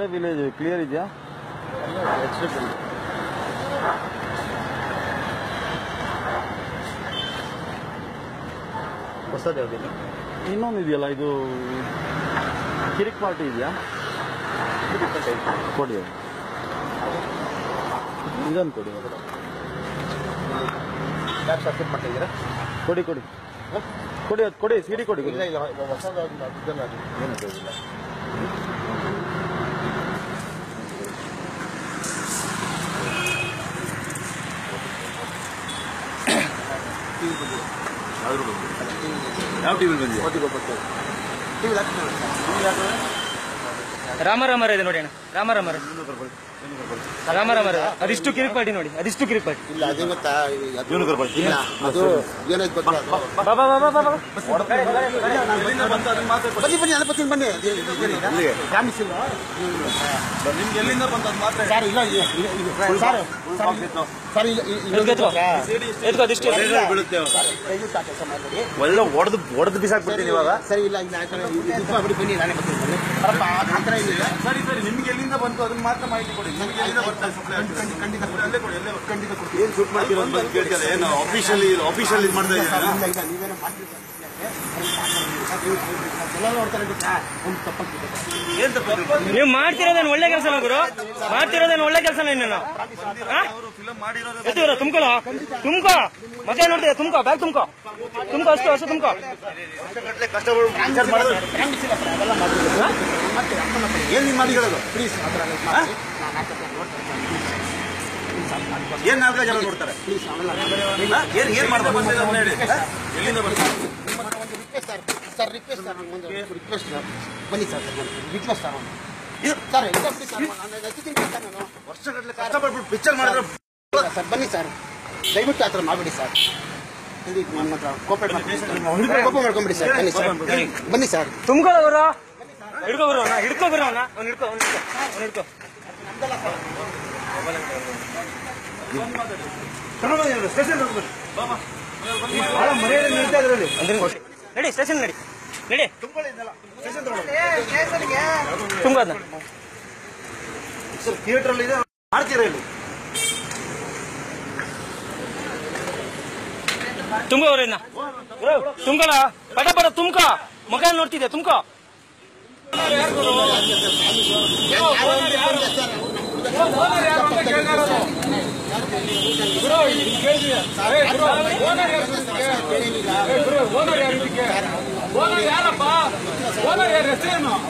Village clear ಇದೆಯಾ? ಹೊಸದು ಯಾವುದಿಲ್ಲ, ಇನ್ನೊಂದು ಇದೆಯಲ್ಲ, ಇದು ಕಿರಿಕ್ ಪಾರ್ಟಿ ಇದೆಯಾ? ಕೊಡಿ, ಇದನ್ನು ಕೊಡಿ. ಯಾಕೆ ಸಬ್ಮಿಟ್ ಮಾಡ್ತಾ ಇದ್ದೀರಾ? ಕೊಡಿ ಕೊಡಿ ಕೊಡಿ, ಅದು ಕೊಡಿ, ಸಿಡಿ ಕೊಡಿ. ಇಲ್ಲ ಇಲ್ಲ, ಹೊಸದು ಇದನ್ನು ಏನು ಇಲ್ಲ. ಯಾವ ಟಿವಿ ಬಂದಿದೆ? ರಾಮರಾಮರ ಇದೆ ನೋಡಿ ಅಣ್ಣ, ರಾಮರಾಮರ ಅದಿಷ್ಟು ಕಿರಿಕ್ ಪಾರ್ಟಿ ನೋಡಿ, ಅದಿಷ್ಟು ಕಿರಿಕ್ ಪಾರ್ಟಿ. ಇಲ್ಲ ಅದೇ ಗೊತ್ತಾ, ಅದು ಏನಾಯ್ತು ಗೊತ್ತಾ? ಬನ್ನಿ ಬನ್ನಿ, ಅದ್ರ ಬಗ್ಗೆ ಬನ್ನಿ. ನಿಮ್ಗೆ ಎಲ್ಲಿಂದ ಬಂತ ಮಾತ್ರ ಸರ್ ಇಲ್ಲ ಸರ್ ಒಳ್ಳೆ ಹೊಡೆದು ಬಿಸಾಕ್ಬಿಡ್ತೀನಿ ಇವಾಗ. ಸರಿ ಇಲ್ಲ ಬನ್ನಿ, ನಾನೇ ಬರ್ತೀನಿ. ಸರಿ ಸರಿ, ನಿಮ್ಗೆ ಎಲ್ಲಿಂದ ಬಂತು ಅದನ್ನ ಮಾತ್ರ ಮಾಹಿತಿ ಕೊಡಿ. ನಿಮ್ಗೆ ಎಲ್ಲಿಂದ ಬರ್ತಾರೆ? ಖಂಡಿತ ಕೊಡಿ. ಏನ್ ಶೂಟ್ ಮಾಡ್ತೀರೋ ಅಂತ ಕೇಳ್ತಾರೆ. ಏನು ಆಫೀಷಿಯಲಿ ಇದು ಮಾಡ್ತಾ ಇದ್ದೀರಾ? ನೀವೇನೋ ಮಾಡ್ತೀವಿ ನೀವು ಮಾಡ್ತಿರೋದೇನು ಒಳ್ಳೆ ಕೆಲಸ ಗುರು, ಮಾಡ್ತಿರೋದೇನು ಒಳ್ಳೆ ಕೆಲಸ. ನೀನು ತುಮ್ಕೋ ಮಜಾ ನೋಡ್ತೀಯ, ತುಮ್ಕೋ ಬ್ಯಾಗ್ ತುಮ್ಕೋ ಅಷ್ಟು ತುಮ್ಕೋ. ಏನ್ ಮಾಡಿಕೊಳ್ಳೋದು ಪ್ಲೀಸ್, ಏನ್ 4 ಜನ ನೋಡ್ತಾರೆ? ಏನ್ ಮಾಡ್ಬೇಕು ಹೇಳಿ. ಎಲ್ಲಿಂದ ಬರ್ತಾರೆ? Sir request sir, request sir, ಬನ್ನಿ ಸರ್, ರಿಕ್ವೆಸ್ಟ್ ಸರ್. ಸರ್ ನಾನು ವರ್ಷಗಟ್ಟಲೆ ಕಷ್ಟಪಟ್ಟು ಪಿಕ್ಚರ್ ಮಾಡಿದ್ರೆ ಸರ್, ಬನ್ನಿ ಸರ್, ದಯವಿಟ್ಟು ಆ ಥರ ಮಾಡಬೇಡಿ ಸರ್. ನನ್ನ ಹತ್ರ ಕೋಪರೇಟ್ ಮಾಡ್ಕೊಂಬಿಡಿ ಸರ್. ಬನ್ನಿ ಸರ್, ಬನ್ನಿ ಸರ್. ತುಂಬ್ಕೊಳ್ಳೋರು ಹಿಡ್ಕೊ ಬರೋಣ. ನಡಿ ಸ್ಟೇಷನ್ ನಡಿ ತುಂಬ ಥಿಯೇಟರ್ ಅಲ್ಲಿ ಮಾಡ್ತೀರಾ ಇಲ್ಲಿ? ತುಂಬೋರಿನ ತುಂಬ್ಕೊಳ ಪಟ ತುಂಬ್ಕೊ, ಮಗ ನೋಡ್ತಿದ್ದೆ ತುಂಬ್ಕೊ. ಓನರ್ ಯಾರಪ್ಪ? ಓನರ್ ಯಾರ ಹೆಸರೇನು?